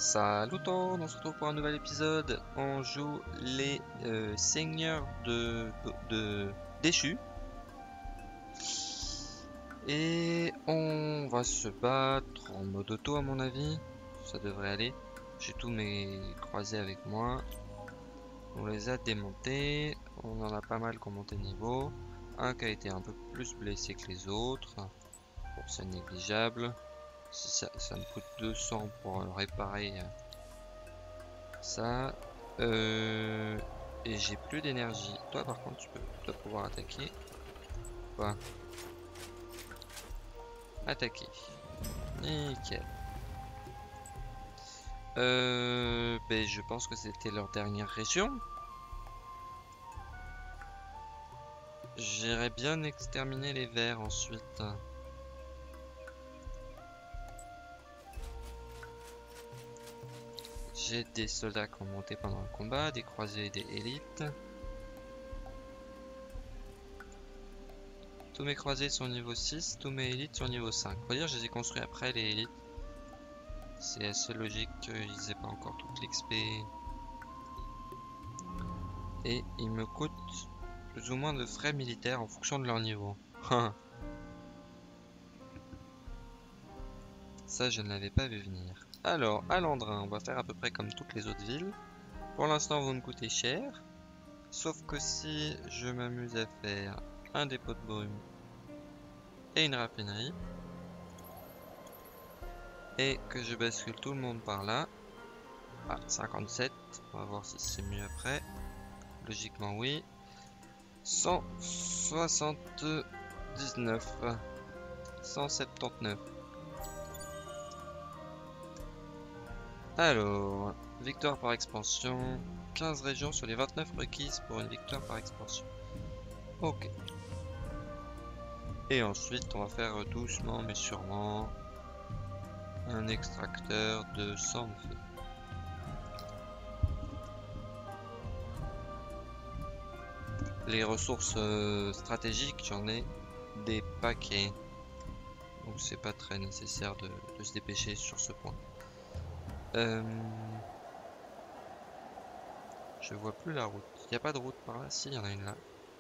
Salut tout le monde, on se retrouve pour un nouvel épisode. On joue les seigneurs de déchus. Et on va se battre en mode auto à mon avis. Ça devrait aller. J'ai tous mes croisés avec moi. On les a démontés. On en a pas mal qui ont monté niveau. Un qui a été un peu plus blessé que les autres. Bon, c'est négligeable. Ça me coûte 200 pour réparer ça. Euh, et j'ai plus d'énergie. Toi par contre tu dois pouvoir attaquer. Quoi? Attaquer. Nickel. Ben, je pense que c'était leur dernière région. J'irais bien exterminer les vers ensuite. J'ai des soldats qui ont monté pendant le combat, des croisés et des élites. Tous mes croisés sont niveau 6, tous mes élites sont niveau 5. Faut dire, je les ai construits après les élites. C'est assez logique qu'ils aient pas encore toute l'XP. Et ils me coûtent plus ou moins de frais militaires en fonction de leur niveau. Ça, je ne l'avais pas vu venir. Alors, à Landrin, on va faire à peu près comme toutes les autres villes. Pour l'instant, vous me coûtez cher. Sauf que si je m'amuse à faire un dépôt de brume et une raffinerie, et que je bascule tout le monde par là, à 57, on va voir si c'est mieux après. Logiquement, oui. 179, 179. Alors, victoire par expansion, 15 régions sur les 29 requises pour une victoire par expansion. Ok. Et ensuite, on va faire doucement mais sûrement un extracteur de sang de feu. Les ressources stratégiques, j'en ai des paquets. Donc c'est pas très nécessaire de se dépêcher sur ce point. Je vois plus la route. Il n'y a pas de route par là? Si, il y en a une là.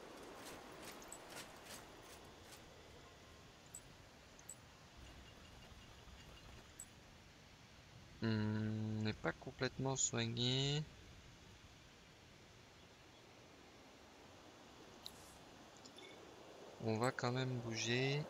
On n'est pas complètement soigné. On va quand même bouger.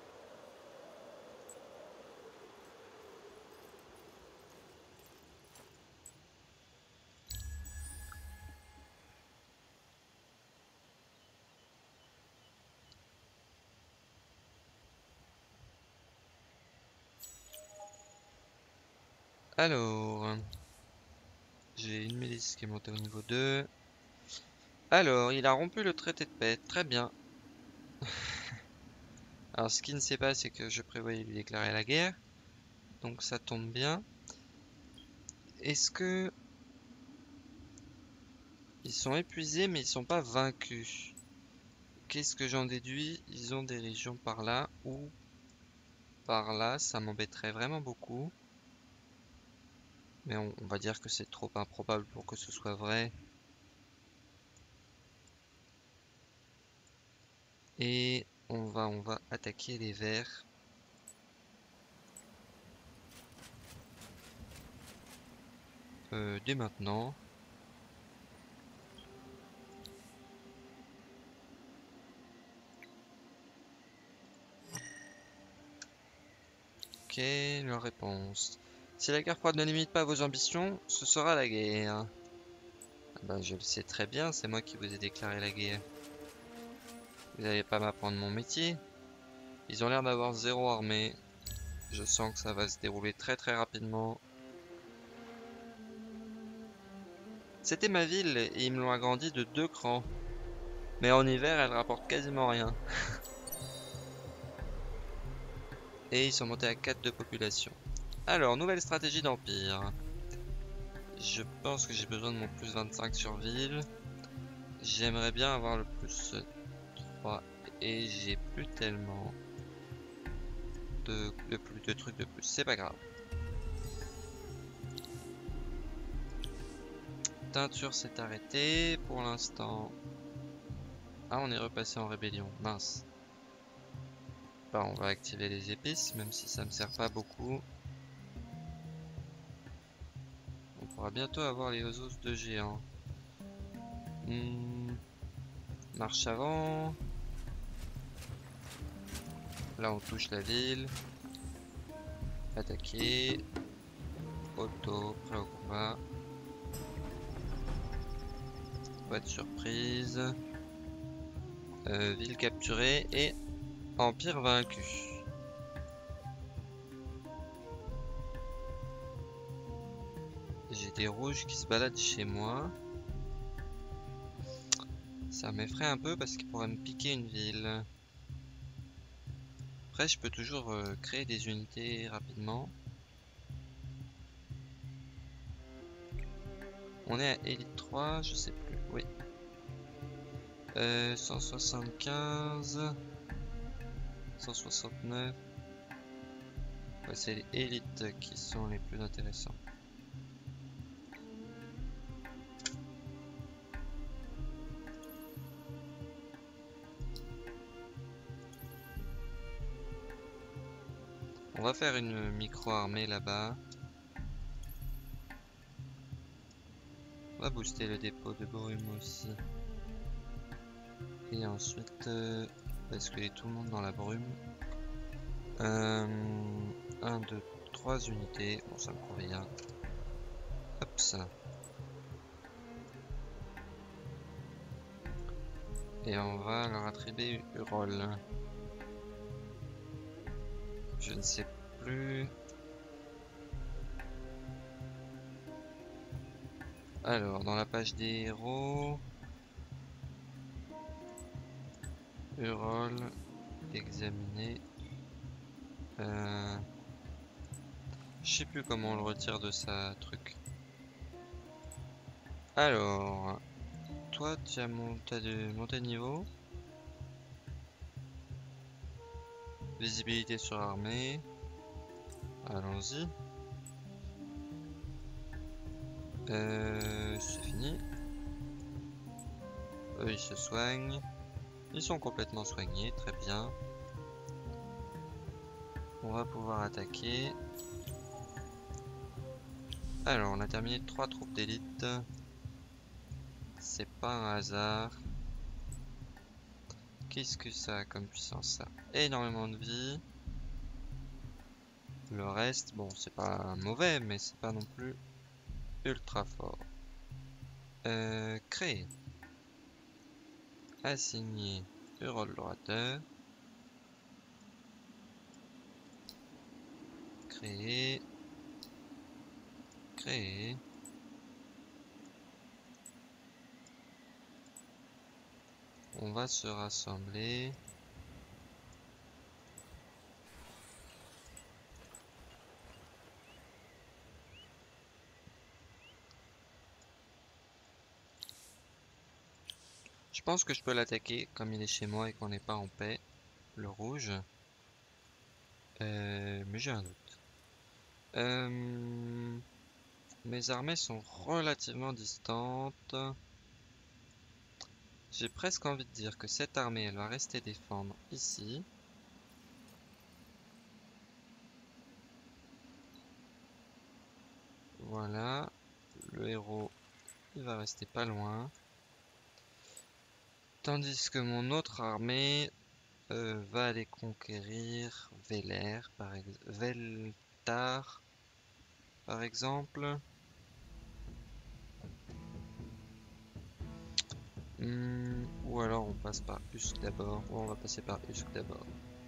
Alors, j'ai une milice qui est montée au niveau 2. Alors, il a rompu le traité de paix. Très bien. Alors, ce qui ne sait pas, c'est que je prévoyais lui déclarer la guerre. Donc, ça tombe bien. Est-ce que... Ils sont épuisés, mais ils sont pas vaincus. Qu'est-ce que j'en déduis? Ils ont des régions par là ou par là. Ça m'embêterait vraiment beaucoup. Mais on va dire que c'est trop improbable pour que ce soit vrai. Et on va attaquer les vers. Dès maintenant. Ok, leur réponse. Si la guerre froide ne limite pas vos ambitions, ce sera la guerre. Ah bah, je le sais très bien, c'est moi qui vous ai déclaré la guerre. Vous n'allez pas m'apprendre mon métier. Ils ont l'air d'avoir zéro armée. Je sens que ça va se dérouler très très rapidement. C'était ma ville et ils me l'ont agrandie de 2 crans. Mais en hiver, elle rapporte quasiment rien. Et ils sont montés à 4 de population. Alors, nouvelle stratégie d'empire. Je pense que j'ai besoin de mon plus 25 sur ville. J'aimerais bien avoir le plus 3 et j'ai plus tellement de trucs de plus. C'est pas grave. teinture s'est arrêtée pour l'instant. Ah, on est repassé en rébellion, mince. Bah, on va activer les épices, même si ça me sert pas beaucoup. On pourra bientôt avoir les os de géant. Marche avant. Là, on touche la ville. Attaquer. Auto, prêt au combat. Boîte surprise. Ville capturée et empire vaincu. J'ai des rouges qui se baladent chez moi. Ça m'effraie un peu parce qu'ils pourraient me piquer une ville. Après, je peux toujours créer des unités rapidement. On est à Elite 3, je sais plus. Oui. 175. 169. Ouais, c'est les élites qui sont les plus intéressants. On va faire une micro-armée là-bas. On va booster le dépôt de brume aussi. Et ensuite, basculer tout le monde dans la brume. 1, 2, 3 unités. Bon, ça me convient. Hop, ça. Et on va leur attribuer Urol. Je ne sais plus. Alors, dans la page des héros, Urol, examiner. Je sais plus comment on le retire de sa truc. Alors, toi, tu as monté de niveau. Visibilité sur armée. Allons-y. C'est fini. Eux, ils se soignent. Ils sont complètement soignés, très bien. On va pouvoir attaquer. Alors, on a terminé 3 troupes d'élite. C'est pas un hasard. Qu'est-ce que ça a comme puissance, ça? Énormément de vie. Le reste, bon, c'est pas mauvais, mais c'est pas non plus ultra fort. Créer. Assigner Urol l'orateur. Créer. Créer. On va se rassembler. Je pense que je peux l'attaquer comme il est chez moi et qu'on n'est pas en paix. Le rouge. Mais j'ai un doute. Mes armées sont relativement distantes. J'ai presque envie de dire que cette armée, elle va rester défendre ici. Voilà. Le héros, il va rester pas loin. Tandis que mon autre armée va aller conquérir Veltar, par exemple. Ou alors on passe par Usk d'abord. Ou on va passer par Usk d'abord.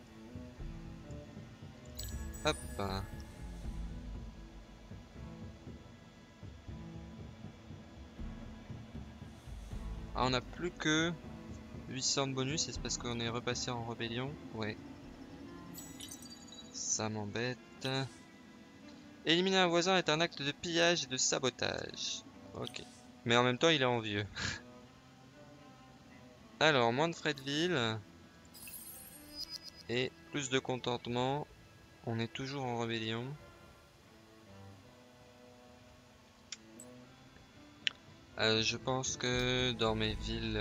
Hop. Ah, on a plus que 800 de bonus. C'est parce qu'on est repassé en rébellion. Ouais. Ça m'embête. Éliminer un voisin est un acte de pillage et de sabotage. Ok. Mais en même temps, il est envieux. Alors, moins de frais de ville. Et plus de contentement. On est toujours en rébellion. Je pense que dans mes villes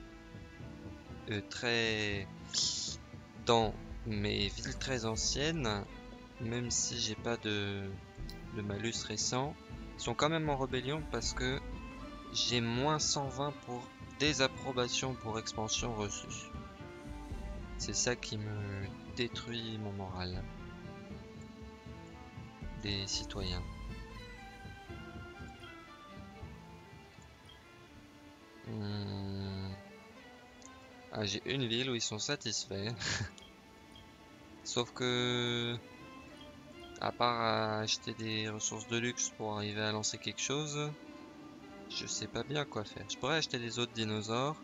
très... Dans mes villes très anciennes, même si j'ai pas de malus récent, ils sont quand même en rébellion parce que j'ai moins 120 pour désapprobation pour expansion reçue. C'est ça qui me détruit mon moral des citoyens. Hmm. Ah, j'ai une ville où ils sont satisfaits. Sauf que, à part acheter des ressources de luxe pour arriver à lancer quelque chose, je sais pas bien quoi faire. Je pourrais acheter des autres dinosaures.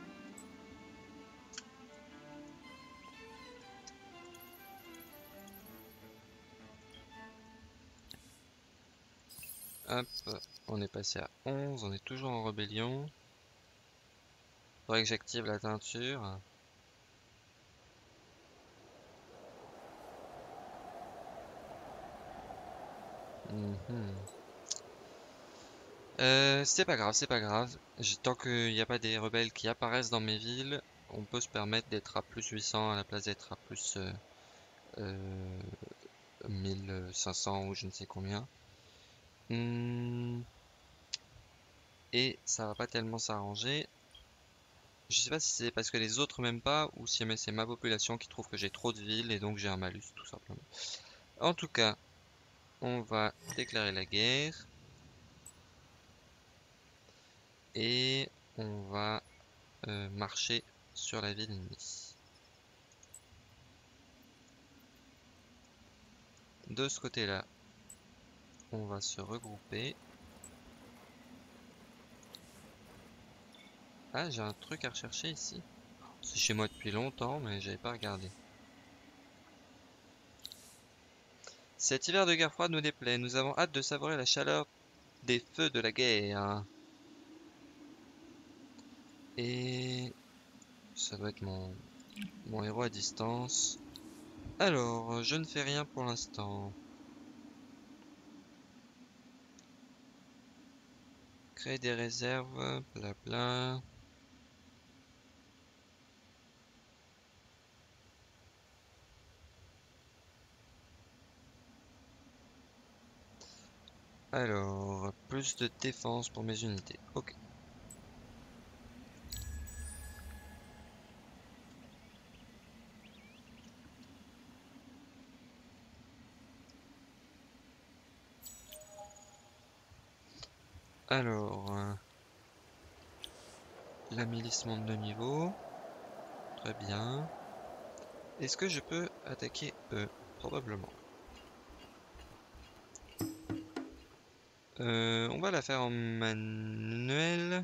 Hop, on est passé à 11, on est toujours en rébellion. Faudrait que j'active la teinture. Mhm. C'est pas grave, c'est pas grave. Tant qu'il n'y a pas des rebelles qui apparaissent dans mes villes, on peut se permettre d'être à plus 800 à la place d'être à plus euh, 1500 ou je ne sais combien. Hmm. Et ça va pas tellement s'arranger. Je sais pas si c'est parce que les autres m'aiment pas ou si c'est ma population qui trouve que j'ai trop de villes et donc j'ai un malus tout simplement. En tout cas, on va déclarer la guerre et on va marcher sur la ville ennemie. De ce côté-là, on va se regrouper. Ah, j'ai un truc à rechercher ici. C'est chez moi depuis longtemps, mais j'avais pas regardé. Cet hiver de guerre froide nous déplaît. Nous avons hâte de savourer la chaleur des feux de la guerre. Et ça doit être mon héros à distance. Alors, je ne fais rien pour l'instant. Créer des réserves, blabla. Alors, plus de défense pour mes unités. Ok. Alors, la milice monte de niveau. Très bien. Est-ce que je peux attaquer eux? Probablement. On va la faire en manuel.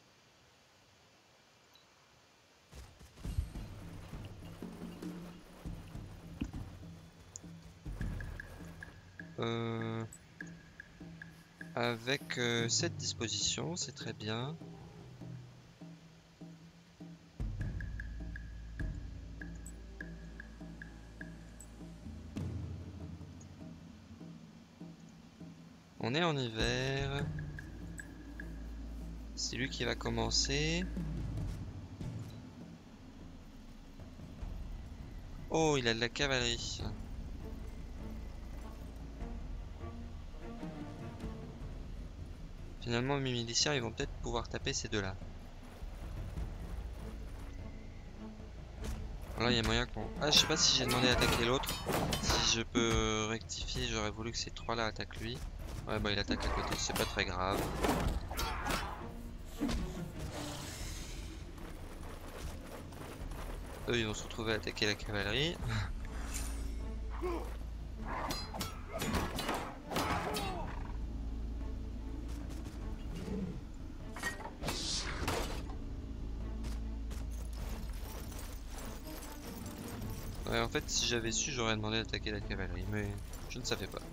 Euh, Avec cette disposition, c'est très bien. On est en hiver. C'est lui qui va commencer. Oh, il a de la cavalerie. Finalement, mes miliciens, ils vont peut-être pouvoir taper ces deux-là. Là, il y a moyen qu'on... Ah, je sais pas si j'ai demandé d'attaquer l'autre. Si je peux rectifier, j'aurais voulu que ces trois-là attaquent lui. Ouais, bah il attaque à côté, c'est pas très grave. Eux, ils vont se retrouver à attaquer la cavalerie. Ouais, en fait, si j'avais su, j'aurais demandé d'attaquer la cavalerie, mais je ne savais pas.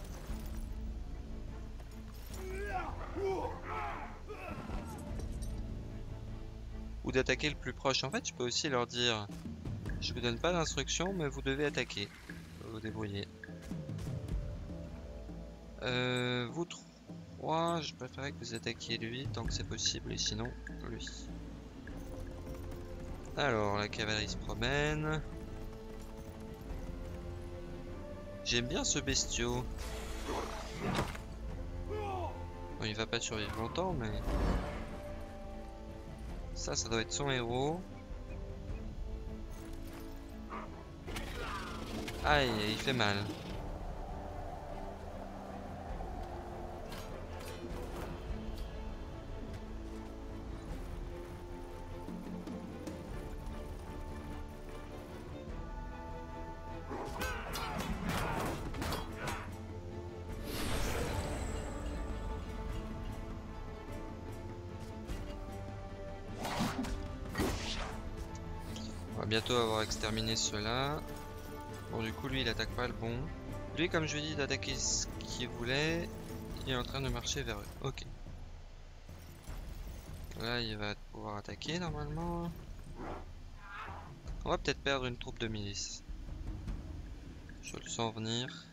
Ou d'attaquer le plus proche. En fait, je peux aussi leur dire, je vous donne pas d'instructions, mais vous devez attaquer. Vous vous débrouillez. Vous 3, je préférerais que vous attaquiez lui tant que c'est possible, et sinon lui. Alors, la cavalerie se promène. J'aime bien ce bestiau. Bon, il va pas survivre longtemps, mais... Ça doit être son héros. Aïe, il fait mal. On va bientôt avoir exterminé ceux-là. Bon, du coup, lui, il attaque pas le bon. Lui, comme je lui ai dit d'attaquer ce qu'il voulait, il est en train de marcher vers eux. Ok. Là, il va pouvoir attaquer normalement. On va peut-être perdre une troupe de milice. Je le sens venir.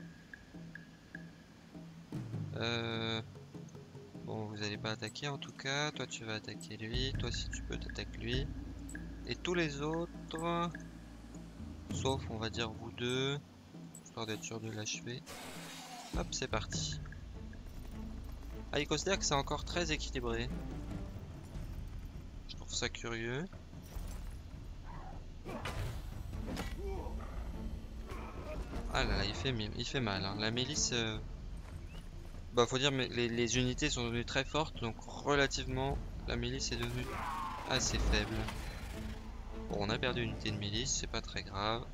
Bon, vous allez pas attaquer en tout cas. Toi, tu vas attaquer lui. Toi, si tu peux, t'attaques lui. Et tous les autres, sauf, on va dire, vous deux, histoire d'être sûr de l'achever. Hop, c'est parti. Ah, il considère que c'est encore très équilibré. Je trouve ça curieux. Ah là là, il fait mal, hein. La milice, bah faut dire, mais les unités sont devenues très fortes, donc relativement, la milice est devenue assez faible. Bon, on a perdu une unité de milice, c'est pas très grave.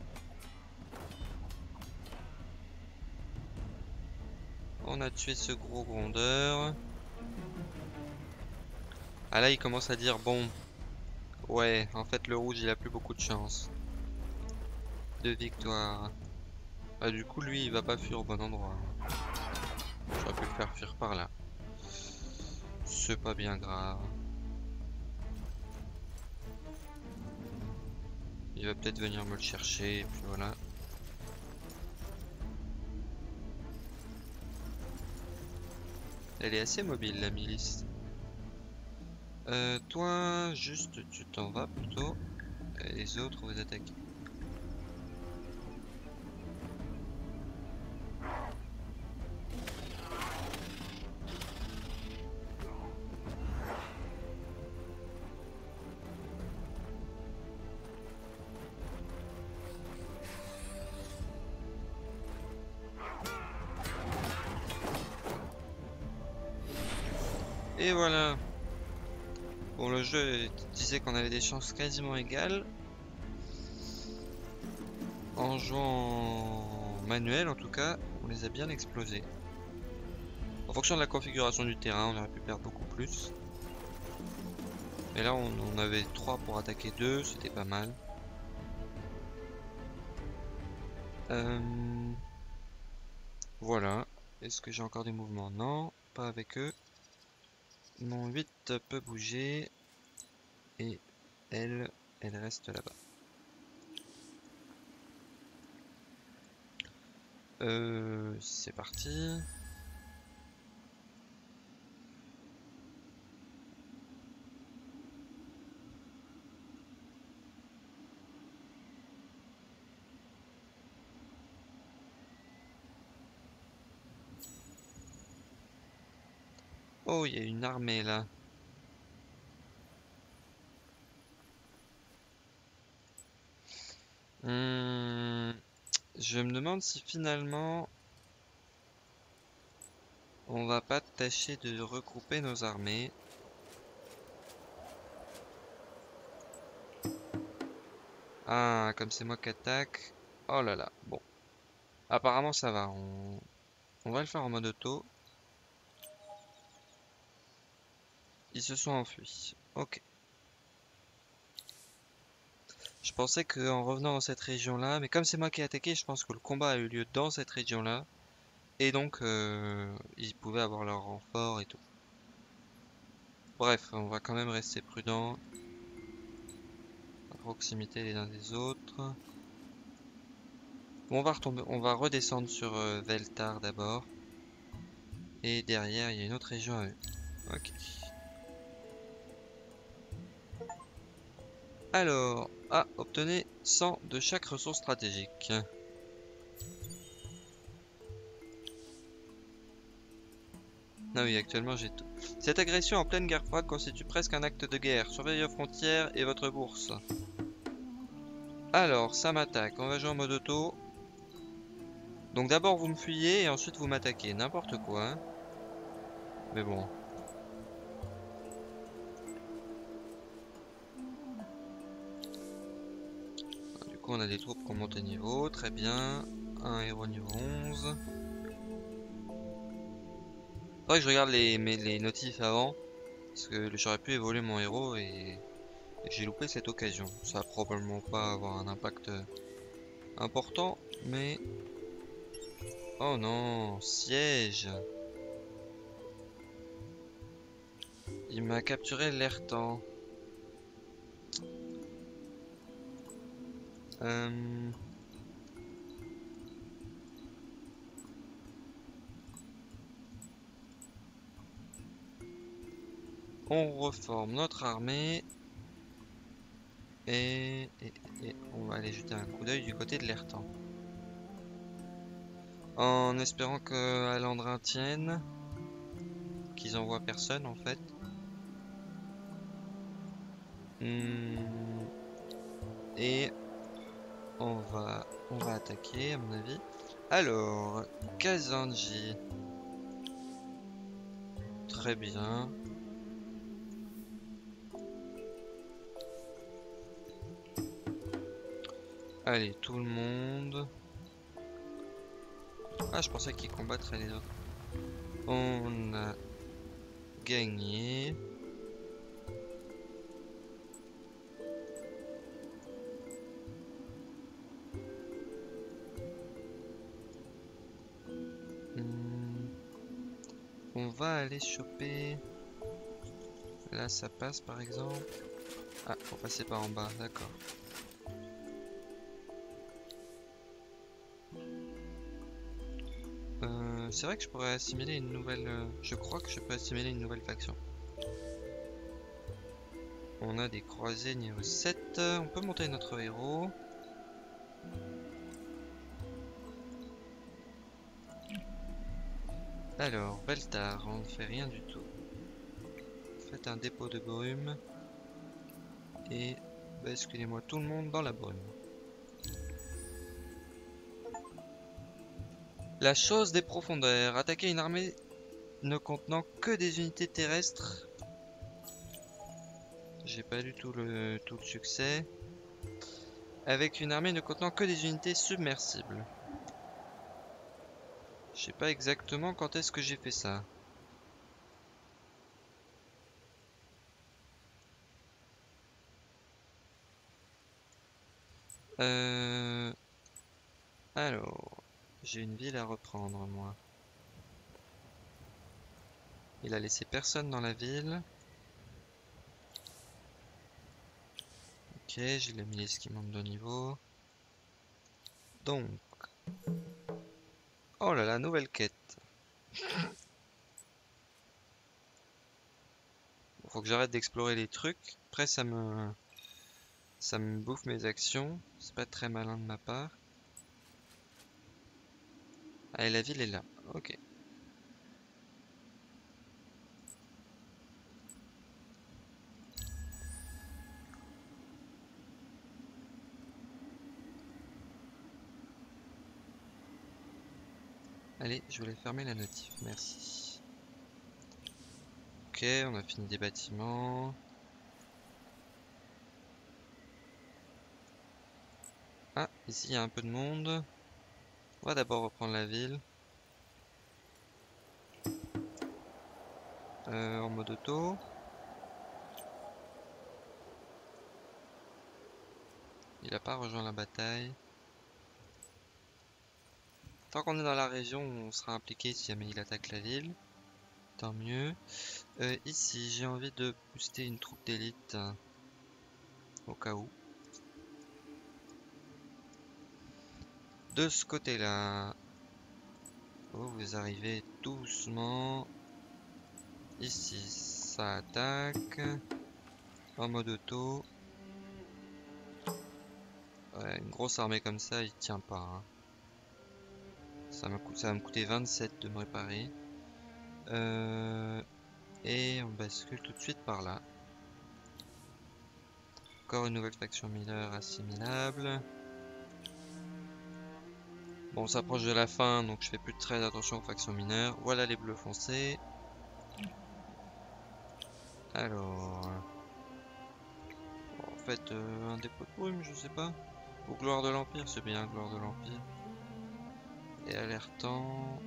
On a tué ce gros grondeur. Ah là, il commence à dire, bon, ouais, en fait, le rouge, il a plus beaucoup de chance de victoire. Ah, du coup, lui, il va pas fuir au bon endroit. J'aurais pu le faire fuir par là. C'est pas bien grave. Il va peut-être venir me le chercher, et puis voilà. Elle est assez mobile, la milice. Toi, juste, tu t'en vas plutôt. Et les autres, vous attaquez. Et voilà. Bon, le jeu disait qu'on avait des chances quasiment égales. En jouant manuel, en tout cas, on les a bien explosés. En fonction de la configuration du terrain, on aurait pu perdre beaucoup plus. Mais là, on avait 3 pour attaquer 2, c'était pas mal. Voilà. Est-ce que j'ai encore des mouvements? Non, pas avec eux. Mon 8 peut bouger. Et elle reste là-bas. C'est parti. Oh, il y a une armée là. Je me demande si finalement on va pas tâcher de regrouper nos armées. Ah, comme c'est moi qui attaque. Oh là là, bon. Apparemment ça va, on va le faire en mode auto. Ils se sont enfuis. Ok. Je pensais qu'en revenant dans cette région-là, mais comme c'est moi qui ai attaqué, je pense que le combat a eu lieu dans cette région-là. Et donc, ils pouvaient avoir leur renfort et tout. Bref, on va quand même rester prudent. À proximité les uns des autres. Bon, on va redescendre sur Veltar d'abord. Et derrière, il y a une autre région à eux. Ok. Alors, obtenez 100 de chaque ressource stratégique. Ah oui, actuellement j'ai tout. Cette agression en pleine guerre froide constitue presque un acte de guerre. Surveillez vos frontières et votre bourse. Alors, ça m'attaque. On va jouer en mode auto. Donc d'abord vous me fuyez et ensuite vous m'attaquez. N'importe quoi, hein. Mais bon. Du coup, on a des troupes qui ont monté niveau. Très bien. Un héros niveau 11. Faudrait que je regarde les notifs avant. Parce que j'aurais pu évoluer mon héros et j'ai loupé cette occasion. Ça va probablement pas avoir un impact important. Mais... Oh non, siège. Il m'a capturé l'air-temps. Euh... On reforme notre armée. Et on va aller jeter un coup d'œil du côté de l'Ertan. En espérant que Alandrin tienne. Qu'ils envoient personne en fait. Et on va attaquer à mon avis. Alors, Kazanji. Très bien. Allez, tout le monde. Ah, je pensais qu'ils combattraient les autres. On a gagné. On va aller choper. Là, ça passe par exemple. Ah, faut passer par en bas, d'accord. C'est vrai que je pourrais assimiler une nouvelle... je crois que je peux assimiler une nouvelle faction. On a des croisés niveau 7. On peut monter notre héros. Alors, Beltar, on ne fait rien du tout. Faites un dépôt de brume. Et basculez-moi tout le monde dans la brume. La chose des profondeurs. Attaquer une armée ne contenant que des unités terrestres. J'ai pas du tout le succès. Avec une armée ne contenant que des unités submersibles. Je sais pas exactement quand est-ce que j'ai fait ça. Alors, j'ai une ville à reprendre moi. Il a laissé personne dans la ville. Ok, j'ai la milice qui monte de niveau. Donc... Oh là là, nouvelle quête. Faut que j'arrête d'explorer les trucs. Après, ça me bouffe mes actions. C'est pas très malin de ma part. Allez, la ville est là. Ok. Allez, je voulais fermer la notif. Merci. Ok, on a fini des bâtiments. Ah, ici il y a un peu de monde. On va d'abord reprendre la ville. En mode auto. Il a pas rejoint la bataille. Tant qu'on est dans la région, on sera impliqué si jamais il attaque la ville. Tant mieux. Ici, j'ai envie de booster une troupe d'élite. Au cas où. De ce côté-là. Vous arrivez doucement. Ici, ça attaque. En mode auto. Ouais, une grosse armée comme ça, il tient pas, hein. Ça va me coûter 27 de me réparer. Et on bascule tout de suite par là. Encore une nouvelle faction Miller assimilable. Bon, on s'approche de la fin, donc je fais plus très attention aux factions mineures. Voilà les bleus foncés. Alors, en fait, un dépôt de brume, je sais pas. Ou gloire de l'Empire, c'est bien, gloire de l'Empire. Et alertant.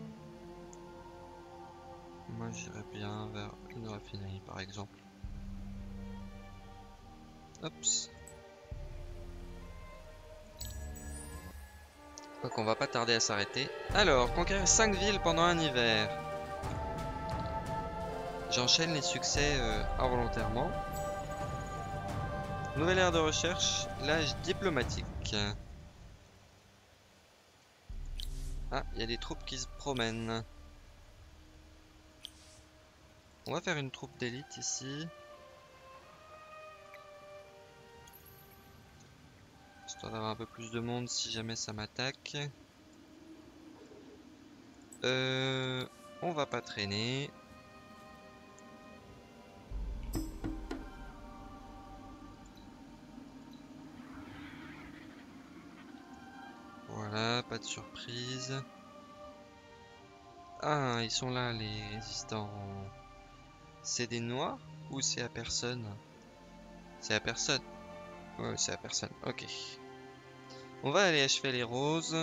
Moi, j'irais bien vers une raffinerie, par exemple. Hops. Donc on va pas tarder à s'arrêter. Alors, conquérir 5 villes pendant un hiver. J'enchaîne les succès involontairement. Nouvelle ère de recherche, l'âge diplomatique. Ah, il y a des troupes qui se promènent. On va faire une troupe d'élite ici. Histoire d'avoir un peu plus de monde si jamais ça m'attaque. On va pas traîner. Voilà, pas de surprise. Ah, ils sont là, les résistants. C'est des noirs ou c'est à personne? C'est à personne. Ouais, c'est à personne. Ok. On va aller achever les roses.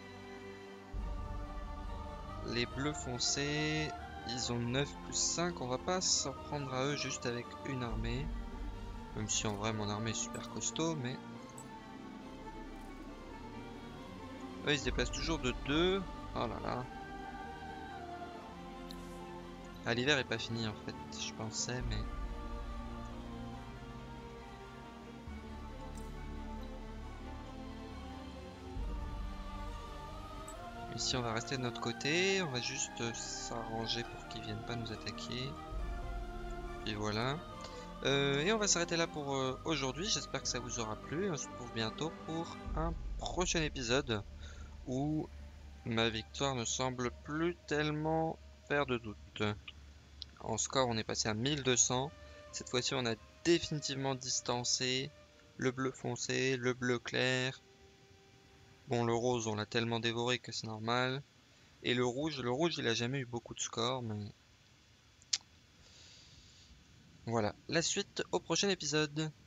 Les bleus foncés, ils ont 9 plus 5. On va pas s'en prendre à eux juste avec une armée. Même si en vrai mon armée est super costaud, mais... Eux ils se déplacent toujours de 2. Oh là là. Ah, l'hiver est pas fini en fait, je pensais, mais... Ici on va rester de notre côté, on va juste s'arranger pour qu'ils viennent pas nous attaquer. Puis voilà. Et on va s'arrêter là pour aujourd'hui, j'espère que ça vous aura plu. On se retrouve bientôt pour un prochain épisode où ma victoire ne semble plus tellement faire de doute. En score on est passé à 1200. Cette fois-ci on a définitivement distancé le bleu foncé, le bleu clair. Bon, le rose on l'a tellement dévoré que c'est normal. Et le rouge il a jamais eu beaucoup de score, mais voilà. La suite au prochain épisode.